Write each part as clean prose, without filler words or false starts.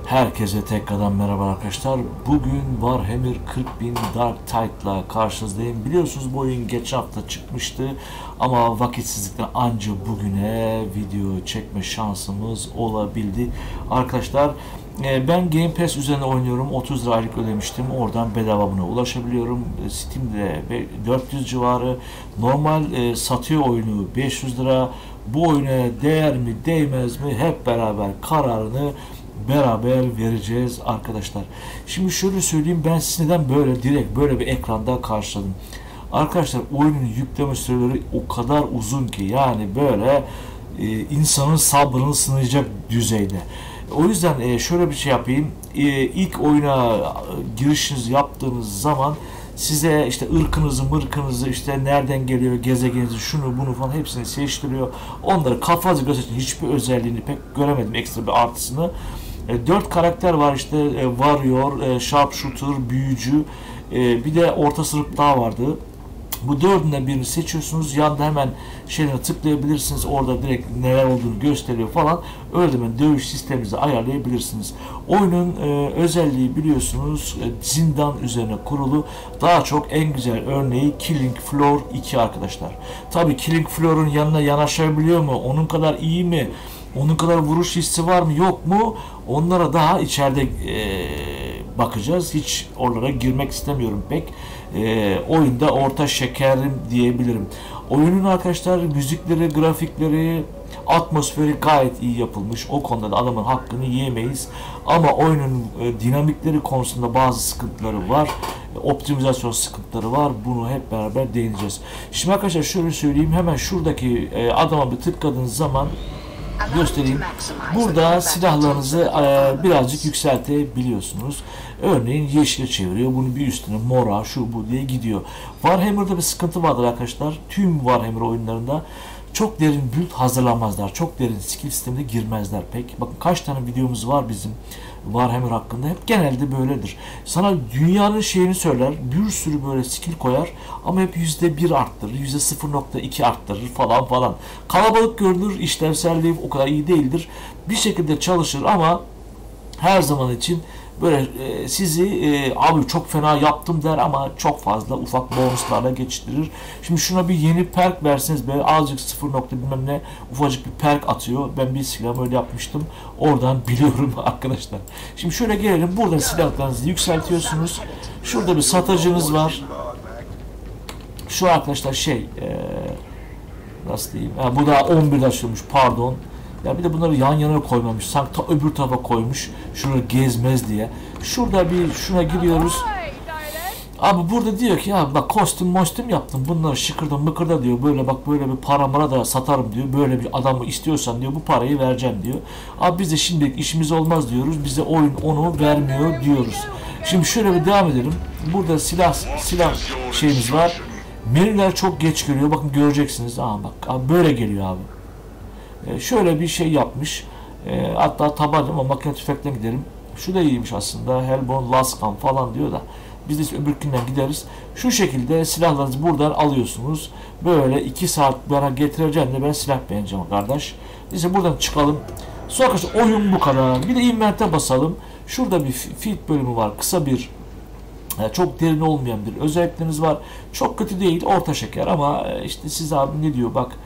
Herkese tekrardan merhaba arkadaşlar. Bugün Warhammer 40.000 Dark Tide'la karşınızdayım. Biliyorsunuz bu oyun geçen hafta çıkmıştı ama vakitsizlikten anca bugüne video çekme şansımız olabildi. Arkadaşlar ben Game Pass üzerine oynuyorum. 30 lira aylık ödemiştim. Oradan bedava buna ulaşabiliyorum. Steam'de 400 civarı. Normal satıyor oyunu 500 lira. Bu oyuna değer mi değmez mi hep beraber kararını beraber vereceğiz arkadaşlar. Şimdi şöyle söyleyeyim, ben size neden böyle direkt böyle bir ekranda karşıladım. Arkadaşlar oyunun yükleme süreleri o kadar uzun ki yani böyle insanın sabrını sınayacak düzeyde. O yüzden şöyle bir şey yapayım. İlk oyuna girişinizi yaptığınız zaman size işte ırkınızı işte nereden geliyor, gezegeninizi, şunu bunu falan hepsini seçtiriyor. Onları kafanızı göstersin. Hiçbir özelliğini pek göremedim, ekstra bir artısını. 4 karakter var işte, Warrior, Sharpshooter, Büyücü, bir de orta sınıf daha vardı. Bu dördünden birini seçiyorsunuz. Yanda hemen şeylere tıklayabilirsiniz. Orada direkt neler olduğunu gösteriyor falan. Öyle hemen dövüş sisteminizi ayarlayabilirsiniz. Oyunun özelliği biliyorsunuz zindan üzerine kurulu. Daha çok en güzel örneği Killing Floor 2 arkadaşlar. Tabi Killing Floor'un yanına yanaşabiliyor mu? Onun kadar iyi mi? Onun kadar vuruş hissi var mı yok mu? Onlara daha içeride bakacağız. Hiç oralara girmek istemiyorum pek. Oyunda orta şekerim diyebilirim. Oyunun arkadaşlar müzikleri, grafikleri, atmosferi gayet iyi yapılmış. O konuda da adamın hakkını yiyemeyiz. Ama oyunun dinamikleri konusunda bazı sıkıntıları var. Optimizasyon sıkıntıları var. Bunu hep beraber değineceğiz. Şimdi arkadaşlar şöyle söyleyeyim. Hemen şuradaki adama bir tıkladığınız zaman göstereyim. Burada silahlarınızı birazcık yükseltebiliyorsunuz. Örneğin yeşile çeviriyor. Bunu bir üstüne mora, şu bu diye gidiyor. Warhammer'da bir sıkıntı vardır arkadaşlar. Tüm Warhammer oyunlarında çok derin build hazırlamazlar. Çok derin skill sistemine girmezler pek. Bakın kaç tane videomuz var bizim Warhammer hakkında. Hep genelde böyledir. Sana dünyanın şeyini söyler. Bir sürü böyle skill koyar. Ama hep %1 arttırır. %0.2 arttırır falan falan. Kalabalık görünür. İşlevselliği o kadar iyi değildir. Bir şekilde çalışır ama her zaman için böyle sizi abi çok fena yaptım der ama çok fazla ufak bonuslarla geçiştirir. Şimdi şuna bir yeni perk verseniz böyle azıcık 0 nokta bilmem ne ufacık bir perk atıyor. Ben bir silahımı öyle yapmıştım. Oradan biliyorum arkadaşlar. Şimdi şöyle gelelim. Burada silahlarınızı yükseltiyorsunuz. Şurada bir satıcınız var. Şu arkadaşlar nasıl diyeyim? Bu da 11'de açılmış, pardon. Ya bir de bunları yan yana koymamış. Sanki ta öbür tarafa koymuş. Şunu gezmez diye. Şurada bir şuna giriyoruz. Abi burada diyor ki ya bak kostüm yaptım. Bunları şıkırda mıkırda diyor. Böyle bak böyle bir paramara da satarım diyor. Böyle bir adamı istiyorsan diyor bu parayı vereceğim diyor. Abi biz de şimdilik işimiz olmaz diyoruz. Bize oyun onu vermiyor diyoruz. Şimdi şöyle bir devam edelim. Burada silah şeyimiz var. Menüler çok geç geliyor. Bakın göreceksiniz. Bak abi böyle geliyor abi. Şöyle bir şey yapmış. Hatta tabanca ama makine tüfekten gidelim. Şu da iyiymiş aslında. Hellborn Laskan falan diyor da. Biz de öbürkünden gideriz. Şu şekilde silahlarınızı buradan alıyorsunuz. Böyle 2 saat bana getireceğim de ben silah beğeneceğim kardeş. Neyse buradan çıkalım. Sonra arkadaşlar oyun bu kadar. Bir de invente basalım. Şurada bir feed bölümü var. Kısa bir çok derin olmayan bir özellikleriniz var. Çok kötü değil. Orta şeker ama işte siz abi ne diyor bak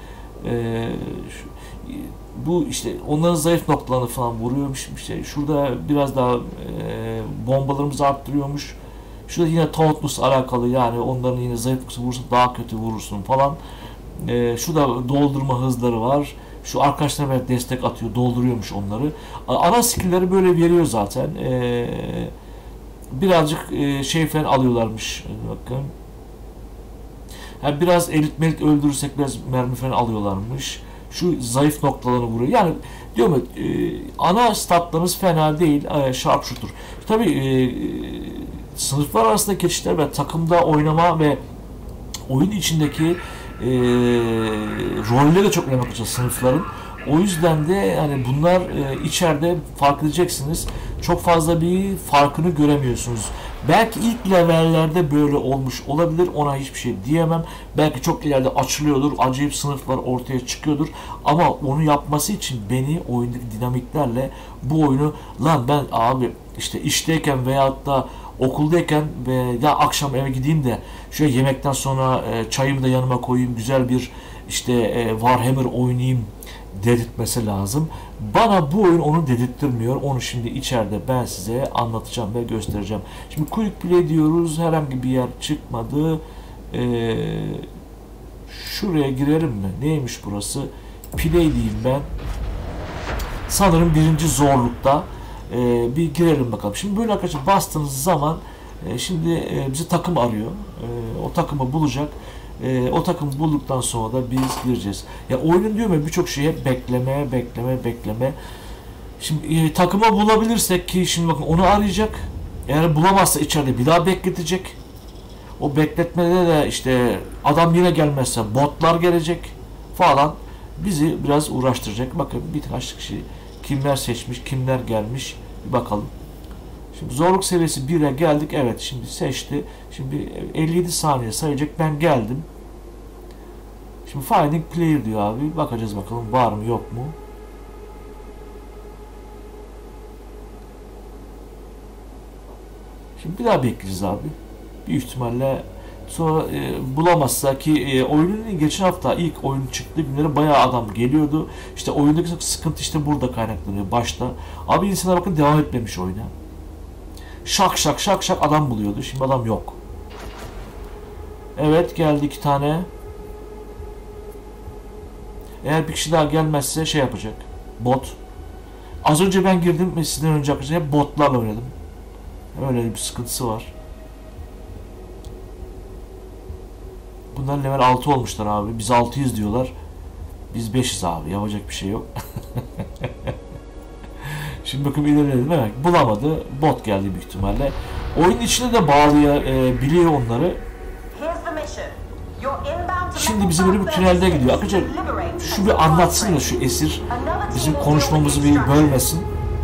bu işte onların zayıf noktalarını falan vuruyormuş. İşte şurada biraz daha bombalarımızı arttırıyormuş. Şurada yine tauntless alakalı, yani onların yine zayıf noktası vurursun daha kötü vurursun falan. Şurada doldurma hızları var. Şu arkadaşlar böyle destek atıyor, dolduruyormuş onları. Ana skill'leri böyle veriyor zaten. Birazcık şey falan alıyorlarmış. Bakın. Yani biraz elit öldürürsek biraz mermi falan alıyorlarmış. Şu zayıf noktalarını vuruyor. Yani diyorum ana statlarınız fena değil. Sharpshooter. Tabii sınıflar arasında geçişler ve takımda oynama ve oyun içindeki rolleri de çok önemli arkadaşlar sınıfların. O yüzden de yani bunlar içeride fark edeceksiniz. Çok fazla bir farkını göremiyorsunuz. Belki ilk levellerde böyle olmuş olabilir. Ona hiçbir şey diyemem. Belki çok ileride açılıyordur. Acayip sınıflar ortaya çıkıyordur. Ama onu yapması için beni oyundaki dinamiklerle bu oyunu lan ben abi işte işteyken veyahut da okuldayken ve ya akşam eve gideyim de şöyle yemekten sonra çayımı da yanıma koyayım, güzel bir işte Warhammer oynayayım dedirtmesi lazım. Bana bu oyun onu dedirttirmiyor. Onu şimdi içeride ben size anlatacağım ve göstereceğim. Şimdi quick play diyoruz. Herhangi bir yer çıkmadı. Şuraya girelim mi? Neymiş burası? Play diyeyim ben. Sanırım birinci zorlukta. Bir girelim bakalım. Şimdi böyle arkadaşlar bastığınız zaman şimdi bizi takım arıyor. O takımı bulacak. O takımı bulduktan sonra da biz gireceğiz. Ya oyunun diyorum ya birçok şeye bekleme. Şimdi takımı bulabilirsek ki şimdi bakın onu arayacak. Eğer bulamazsa içeride bir daha bekletecek. O bekletmede de işte adam yine gelmezse botlar gelecek falan. Bizi biraz uğraştıracak. Bakın birkaç kişi kimler seçmiş, kimler gelmiş bir bakalım. Şimdi zorluk seviyesi 1'e geldik. Evet şimdi seçti. Şimdi 57 saniye sayacak. Ben geldim. Şimdi finding player diyor abi. Bakacağız bakalım var mı yok mu. Şimdi bir daha bekleyeceğiz abi. Büyük ihtimalle sonra bulamazsa ki oyunun geçen hafta ilk oyun çıktığı günleri bayağı adam geliyordu. İşte oyundaki sıkıntı işte burada kaynaklanıyor başta. Abi insanlar bakın devam etmemiş oyuna. Şak adam buluyordu. Şimdi adam yok. Evet geldi 2 tane. Eğer bir kişi daha gelmezse şey yapacak. Bot. Az önce ben girdim ve sizden önce arkadaşlar hep botlarla oynadım. Öyle bir sıkıntısı var. Bunlar level 6 olmuşlar abi. Biz 600 diyorlar. Biz 500 abi. Yapacak bir şey yok. Şimdi bakın ilerledim. Evet bulamadı. Bot geldi büyük ihtimalle. Oyun içine de bağlayabiliyor onları. Şimdi bizim böyle bir tünelde gidiyor. Arkadaşlar şu bir anlatsın da şu esir. Bizim konuşmamızı bir bölmesin.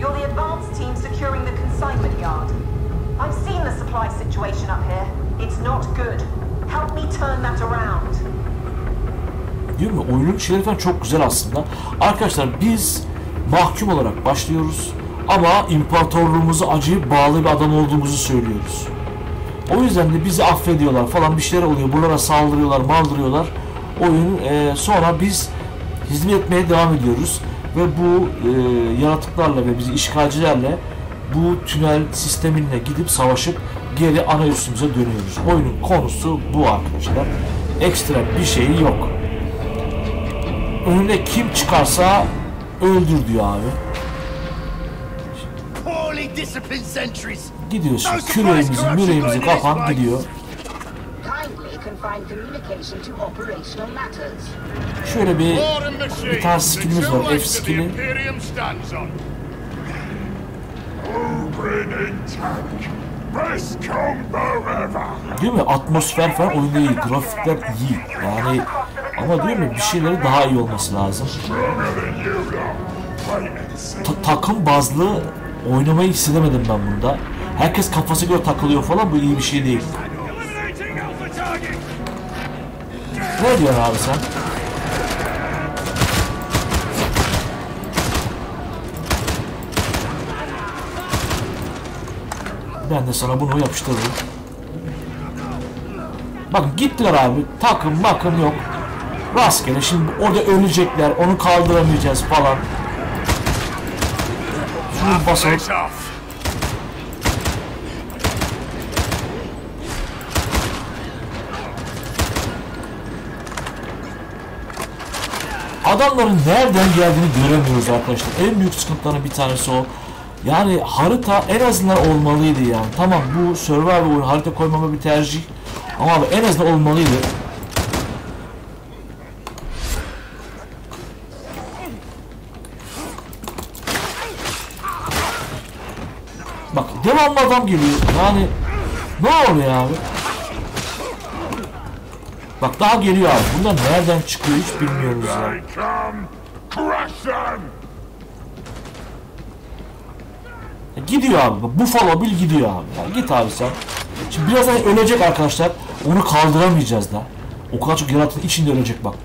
Diyor mu? Oyunun şeyleri falan çok güzel aslında. Arkadaşlar biz mahkum olarak başlıyoruz. Ama imparatorluğumuzu acayip bağlı bir adam olduğumuzu söylüyoruz. O yüzden de bizi affediyorlar falan bir şeyler oluyor. Bunlara saldırıyorlar, maldırıyorlar. Oyun sonra biz hizmet etmeye devam ediyoruz. Ve bu yaratıklarla ve bizi işgalcilerle bu tünel sisteminle gidip savaşıp geri ana üssümüze dönüyoruz. Oyunun konusu bu arkadaşlar. Ekstra bir şey yok. Önüne kim çıkarsa öldür diyor abi. Gidiyorsun. Küreğimizi kapan gidiyor. Şöyle bir tane skillimiz var. F skilli. Değil mi? Atmosfer falan oyunda iyi. Grafikler iyi. Yani ama değil mi? Bir şeyleri daha iyi olması lazım. Takım bazlı oynamayı hissedemedim ben bunda. Herkes kafası göre takılıyor falan. Bu iyi bir şey değil. Ne diyorsun abi sen? Ben de sana bunu yapıştırırım. Bakın gittiler abi. Takım makım yok. Rastgele şimdi orada ölecekler. Onu kaldıramayacağız falan. Şunu basalım. Adamların nereden geldiğini göremiyoruz arkadaşlar. En büyük sıkıntıların bir tanesi o. Yani harita en azından olmalıydı yani. Tamam bu survival oyunu harita koymama bir tercih. Ama abi en azından olmalıydı. Bak devamlı adam geliyor. Yani ne oluyor abi? Bak daha geliyor abi. Bunlar nereden çıkıyor hiç bilmiyoruz ya. Gidiyor abi. Buffalo Bill gidiyor abi. Yani git abi sen. Şimdi birazdan ölecek arkadaşlar. Onu kaldıramayacağız da. O kadar çok yaratığın içinde ölecek bak.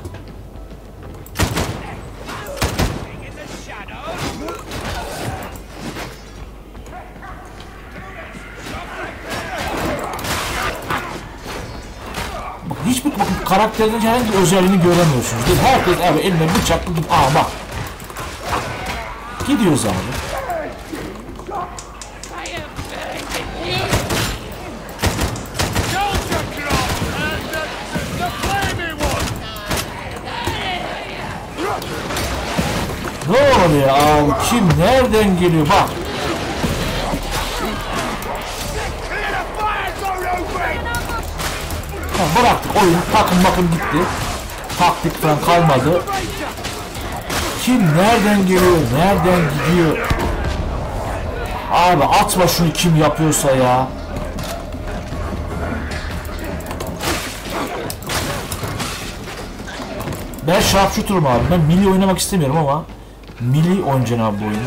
Hiçbir karakterin herhangi bir özelliğini göremiyorsunuz. Değil mi? Herkes abi eline bıçaklı gibi. Aa bak. Gidiyoruz abi. Ne oluyor abi? Kim nereden geliyor? Bak. Bıraktık oyun, takım gitti. Taktik falan kalmadı. Kim nereden geliyor, nereden gidiyor? Abi atma şunu kim yapıyorsa ya. Ben sharpshooter'ım abi. Ben melee oynamak istemiyorum ama melee oynayacağım abi bu oyunu.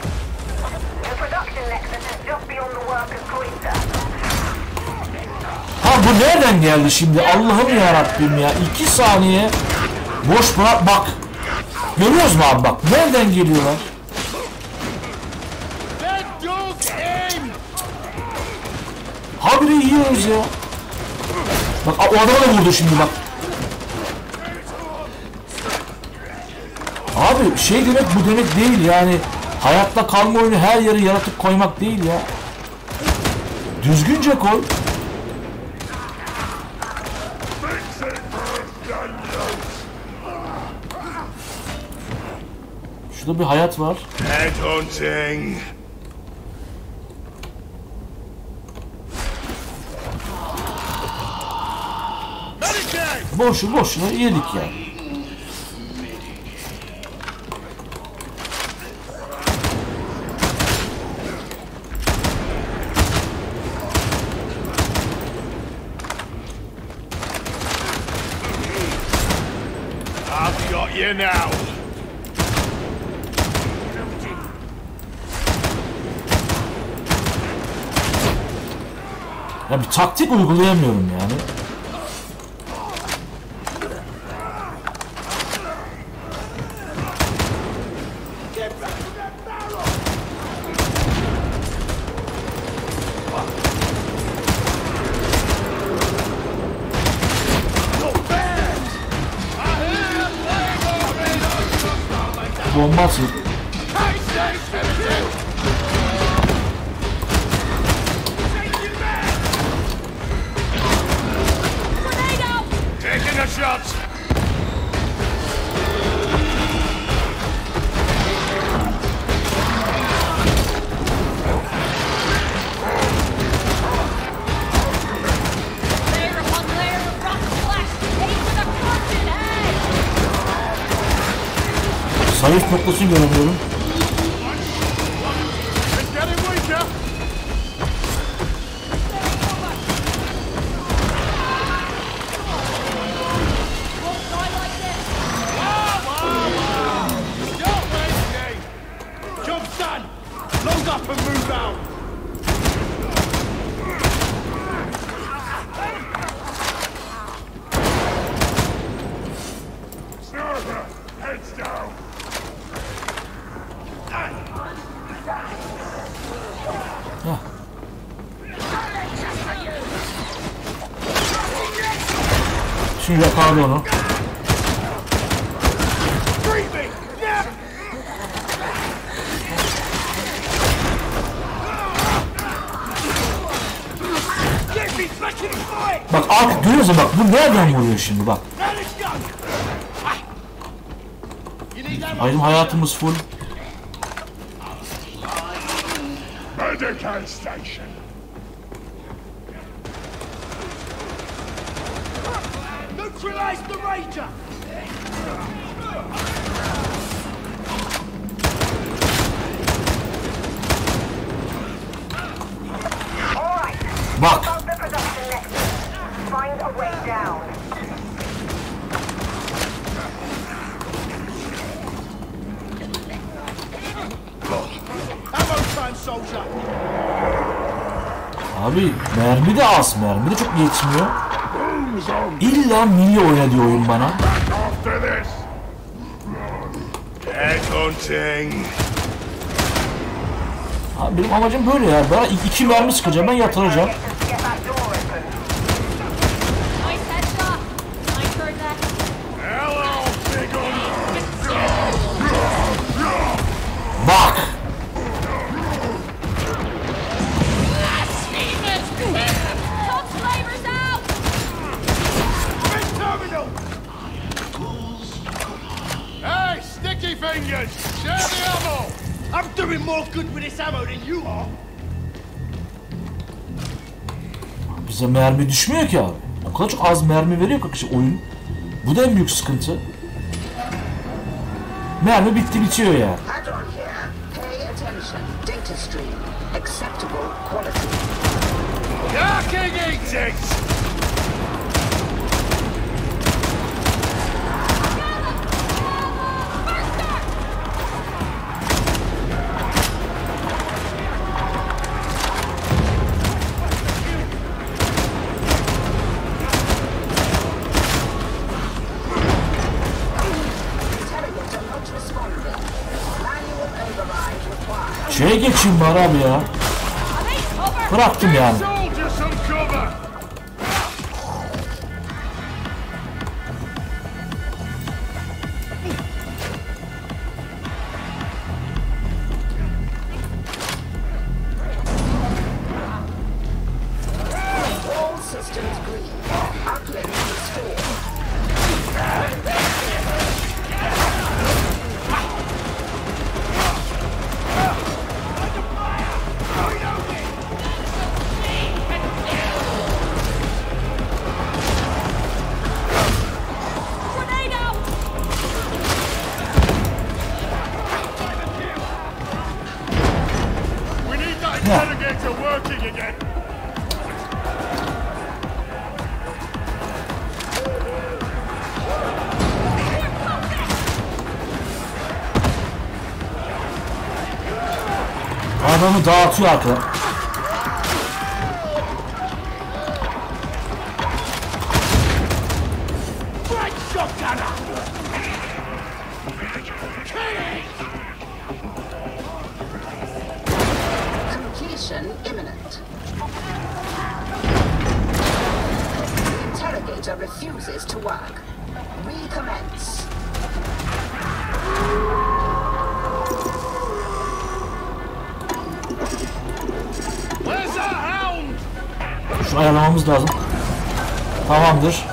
Ha bu nereden geldi şimdi? Allah'ım ya Rabbim ya. 2 saniye boş bırak bak. Görüyoruz mu abi bak. Nereden geliyorlar? Habire yiyoruz ya. Bak o adama da vurdu şimdi bak. Abi şey demek bu demek değil yani. Hayatta kalma oyunu her yere yaratık koymak değil ya. Düzgünce koy. Şurada bir hayat var. Headhunting. Boşuna yedik ya. I've got you now. Ya bir taktik uygulayamıyorum yani. Bomba atıyor. Taking a shot. Zayıf noktasını göremiyorum. Şimdi yakaladı onu. Bak artık görüyoruz ya bak bu nereden vuruyor şimdi bak. Bizim hayatımız full. Medical station. Neutralize the Ranger. Bak. Find a way down. Ammo time, soldier. Abi mermi de az, mermi de çok yetmiyor. İlla milli oyna diyor oyun bana. After this. Headhunting. Abi benim amacım böyle ya. Bana iki mermi sıkacağım, ben yatıracağım. Hello, big un. Bak! Terminal. Hey, sticky fingers. Share the ammo. I'm doing more good with this ammo than you are. Bize mermi düşmüyor ki abi. O kadar çok az mermi veriyor ki işte oyun. Bu da en büyük sıkıntı. Mermi bitti bitiyor yani. Add-on here. Pay attention. Data stream. Acceptable quality. Darking eatings. Interrogator not responding. Manual override required. Şeye geçeyim bari abi ya. Bıraktım yani. Soldier some cover. All systems green. Uplink restored. We need that interrogator working again. Adamı dağıtıyor arkada. Right shot, Gunner. Completion imminent. The interrogator refuses to work. Recommence. Where's that hound? Şunu ayarlamamız lazım. Tamamdır.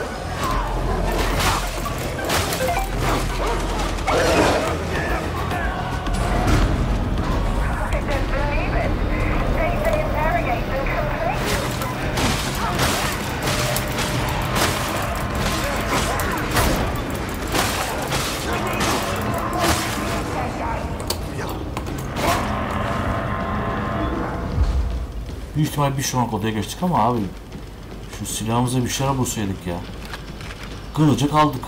Büyük ihtimal bir sonraki odaya geçtik ama abi şu silahımıza bir şeyler bulsaydık ya. Kılıcı kaldık.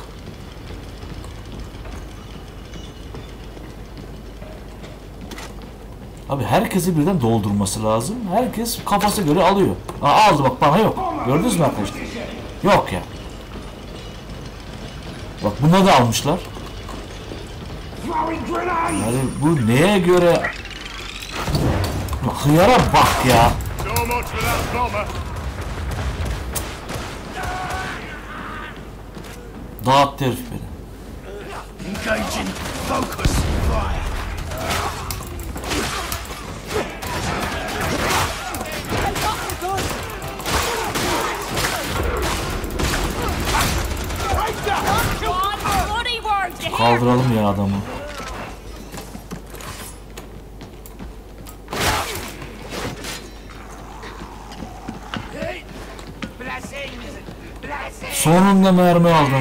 Abi herkesi birden doldurması lazım. Herkes kafası göre alıyor. Aldı bak, bana yok. Gördünüz mü arkadaşlar? Yok ya. Bak buna da almışlar. Yani bu neye göre? Hıyara bak ya. So much for that bomber. Dağıttı herif beni. Engaging focus fire. Kaldıralım ya adamı. Sonunda mermi aldım.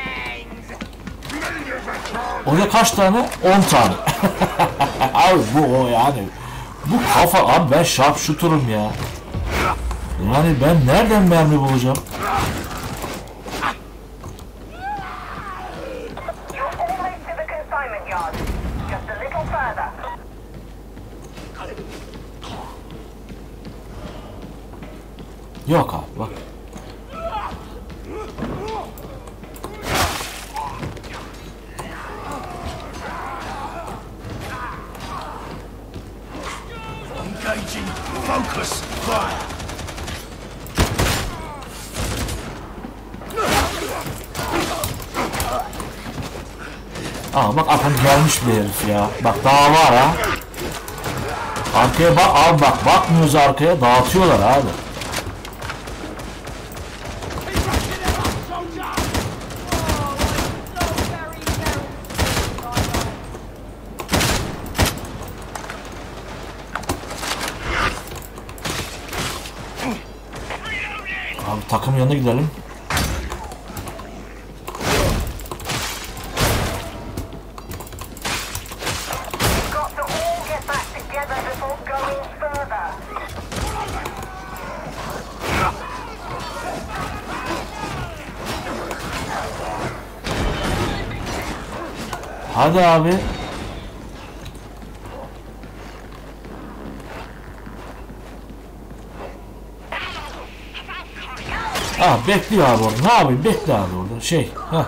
Orada kaç tane? 10 tane. Abi bu o yani. Bu kafa abi, ben sharpshooter'ım ya. Yani ben nereden mermi bulacağım? Yok abi bak. Engaging. Focus. Fire. Aa bak akın gelmiş bir herif ya. Bak daha var ha. Arkaya bak abi, bak bakmıyoruz arkaya, dağıtıyorlar abi. Abi takım yanına gidelim. Hadi abi. Ah bekliyor abi orada. Ne yapayım? Bekle abi orada. Şey. Heh.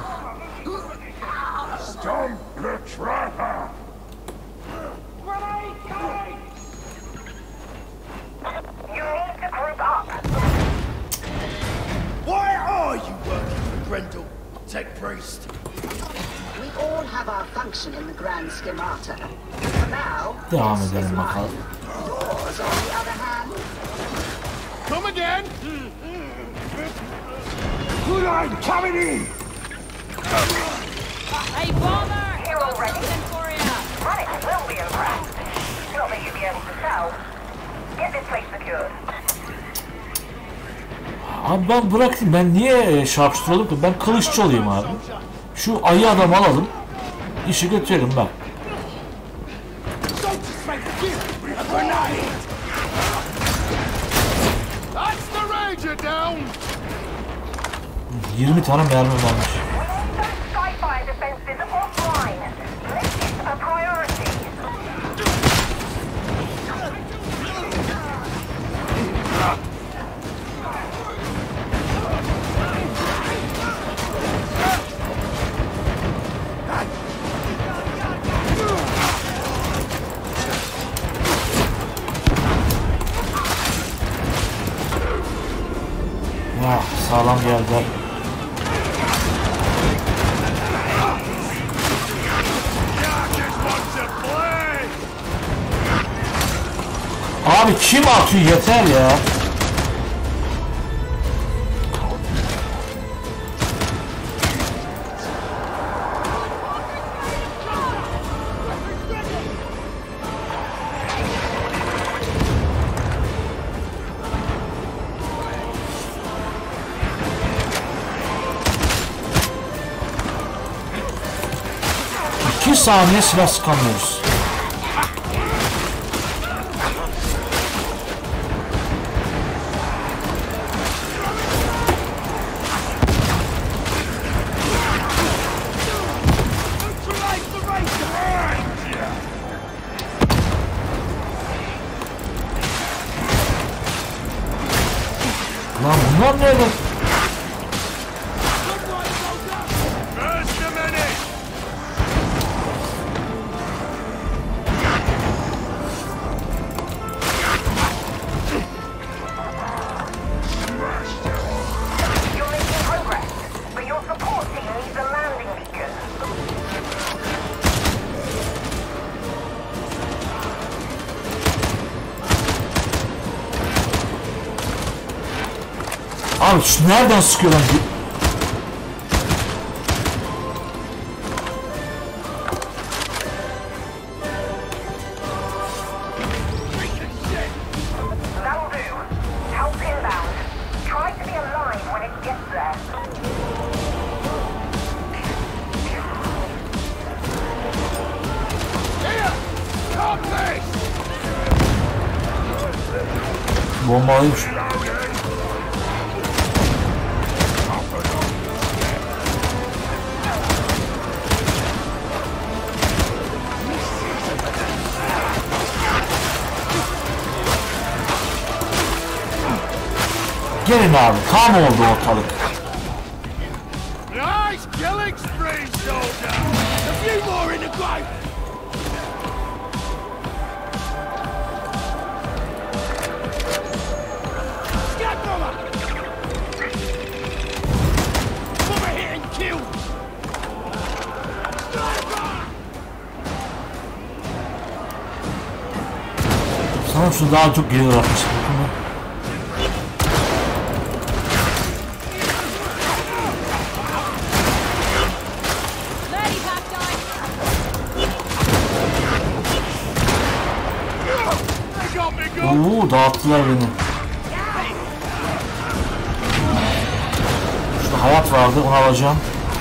Why are you working for Grendel, Tech Priest? We all have our function in the Grand Schemata. For now, Devam this is edelim mine. bakalım. Yours, on the other hand, Come again. Good, I'm coming in. Hey, Bomber! Here Got already? something for ya! Radix will be impressed. Not that you'd be able to tell. Get this place secured. Abi ben bırakayım. Ben niye şarpştır olayım ki? Ben kılıççı olayım abi. Şu ayı adam alalım. İşi götürelim bak. A grenade. That's the Ranger down. 20 tane mermi varmış. We need those Skyfire defenses offline. This is a priority. Ya sağlam geldi. Abi kim atıyor yeter ya. İki saniye silah sıkamıyoruz. Lan bunlar nerede? Just a minute. You're making progress, but your support team needs a landing beacon. Abi şu nereden sıkıyorlar? That'll do. Help inbound. Try to be alive when it gets there. Here. Come this. Bombalıymış. Gelin abi, kan oldu ortalık. Nice killing spree, soldier! A few more in the grave! Scat bomber! Bomber hit and killed! Sniper! Sanırım şu daha çok gelir atmış. Oo, dağıttılar beni. Şurada hayat vardı, onu alacağım.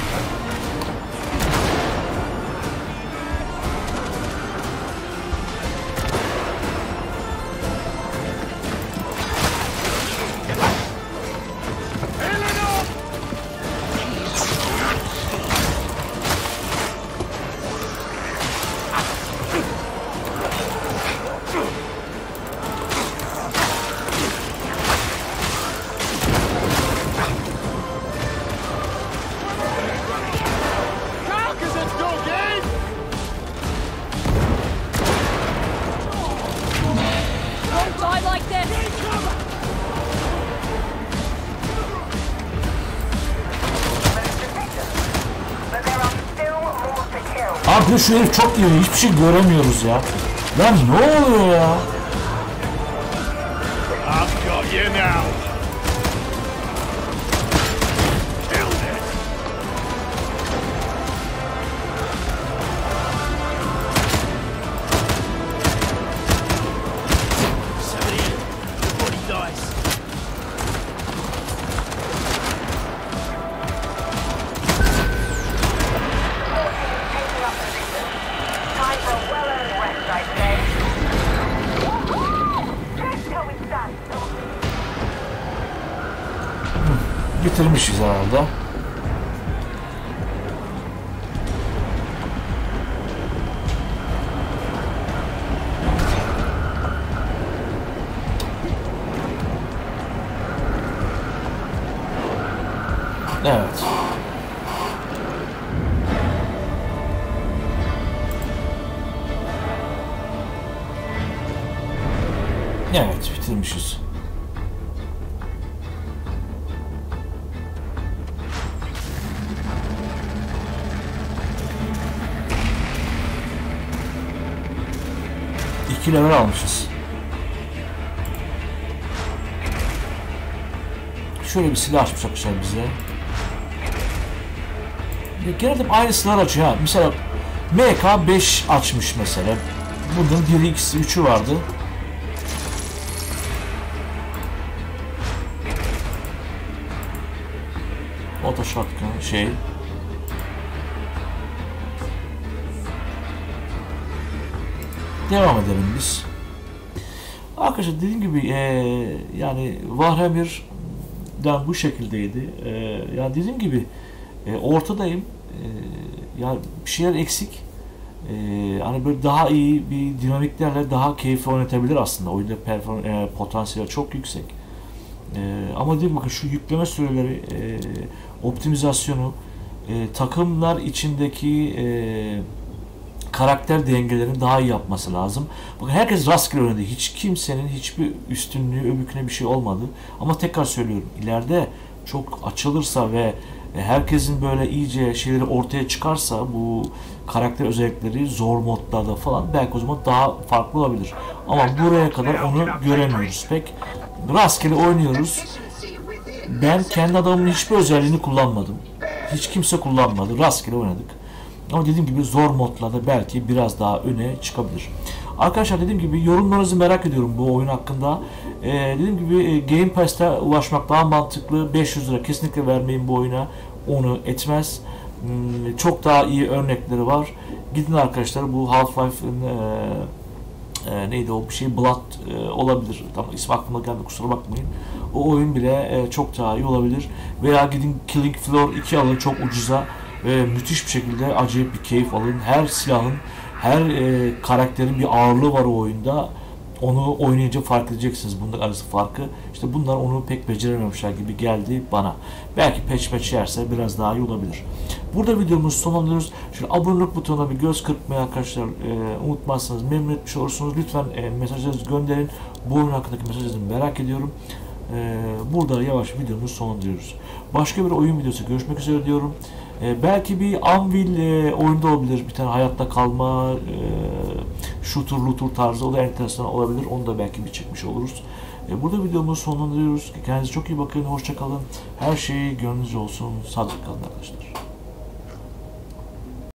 Abi şu herif çok iyi, hiçbir şey göremiyoruz ya. Lan ne oluyor ya? I've got you now! Bitirmişiz herhalde. Evet. Evet, bitirmişiz. İki level almışız. Şöyle bir silah açmış arkadaşlar bize. Genelde aynı silah açıyor ha. Mesela MK5 açmış mesela. Bunun 1'i 2'si 3'ü vardı. Auto shotgun şey. Devam edelim biz. Arkadaşlar dediğim gibi yani Warhammer'dan bu şekildeydi. Yani dediğim gibi ortadayım. Yani bir şeyler eksik. Hani böyle daha iyi bir dinamiklerle daha keyifli oynatabilir aslında. Oyunda potansiyeli çok yüksek. Ama değil bakın şu yükleme süreleri, optimizasyonu, takımlar içindeki karakter dengelerini daha iyi yapması lazım. Bakın herkes rastgele oynadı. Hiç kimsenin hiçbir üstünlüğü, öbürküne bir şey olmadı. Ama tekrar söylüyorum, ileride çok açılırsa ve herkesin böyle iyice şeyleri ortaya çıkarsa bu karakter özellikleri zor modlarda falan belki o zaman daha farklı olabilir. Ama buraya kadar onu göremiyoruz pek. Rastgele oynuyoruz. Ben kendi adamımın hiçbir özelliğini kullanmadım. Hiç kimse kullanmadı. Rastgele oynadık. Ama dediğim gibi zor modlarda belki biraz daha öne çıkabilir. Arkadaşlar dediğim gibi yorumlarınızı merak ediyorum bu oyun hakkında. Dediğim gibi Game Pass'te ulaşmak daha mantıklı. 500 lira kesinlikle vermeyin bu oyuna. Onu etmez. Çok daha iyi örnekleri var. Gidin arkadaşlar bu Half-Life'ın neydi o bir şey Blood olabilir. Tam ismi aklıma geldi kusura bakmayın. O oyun bile çok daha iyi olabilir. Veya gidin Killing Floor 2 alın çok ucuza. Müthiş bir şekilde acayip bir keyif alın. Her silahın, her karakterin bir ağırlığı var o oyunda. onu oynayınca fark edeceksiniz bunda arası farkı. İşte bunlar onu pek becerememişler gibi geldi bana. Belki patch yerse biraz daha iyi olabilir. Burada videomuzu sonlandırıyoruz. Şöyle abonelik butonuna bir göz kırpmayı arkadaşlar unutmazsanız memnun etmiş olursunuz. Lütfen mesajlarınızı gönderin. Bu oyun hakkındaki mesajlarınızı merak ediyorum. Burada yavaş videomuzu sonlandırıyoruz. Başka bir oyun videosu görüşmek üzere diyorum. Belki bir Anvil oyunda olabilir. Bir tane hayatta kalma shooter looter tarzı, o da enteresan olabilir. Onu da belki bir çekmiş oluruz. Burada videomuzu sonlandırıyoruz. Kendinize çok iyi bakın. Hoşça kalın. Her şey gönlünüzce olsun. Sağlıcakla kalın arkadaşlar.